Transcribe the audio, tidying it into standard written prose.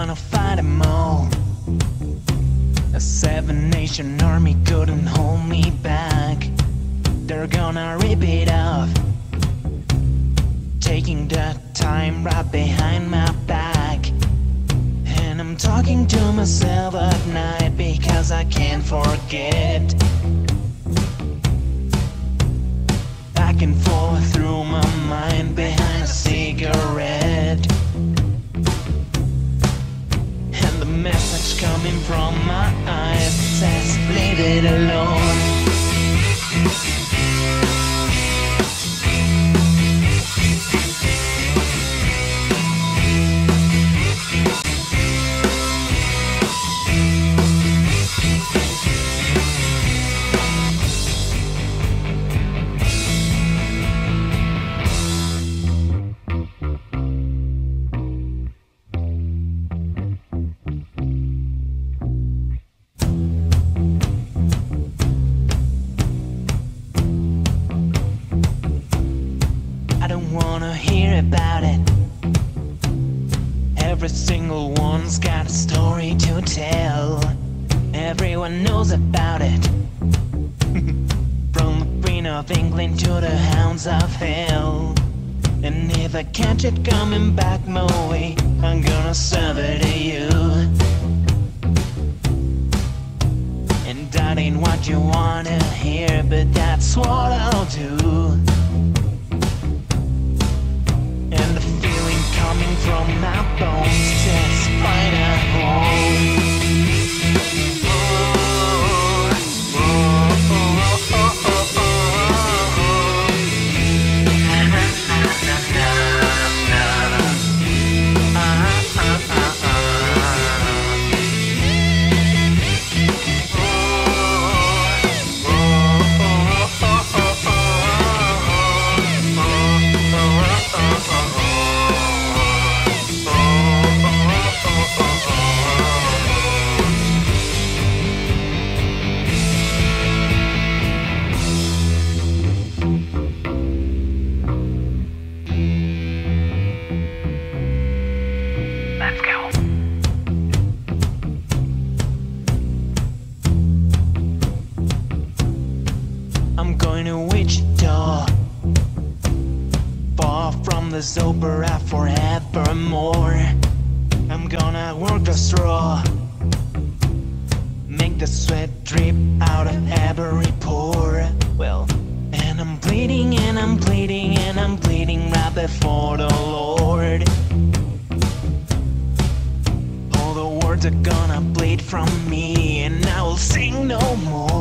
gonna fight them all. A 7-nation army couldn't hold me back. They're gonna rip it off, taking the time right behind my back. And I'm talking to myself at night because I can't forget. Back and forth through my mind behind a cigarette. And the message coming from my eyes says, leave it alone. I don't wanna hear about it. Every single one's got a story to tell. Everyone knows about it. From the Queen of England to the Hounds of Hell. And if I catch it coming back my way, I'm gonna serve it to you. And that ain't what you wanna hear, but that's what I'll do. And the feeling coming from my bones says find a home. Let's go. I'm going to Wichita, far from this opera forevermore. I'm gonna work the straw, make the sweat drip out of every pore. Well, and I'm bleeding and I'm bleeding and I'm bleeding right before the Lord. All the words are gonna bleed from me and I will sing no more.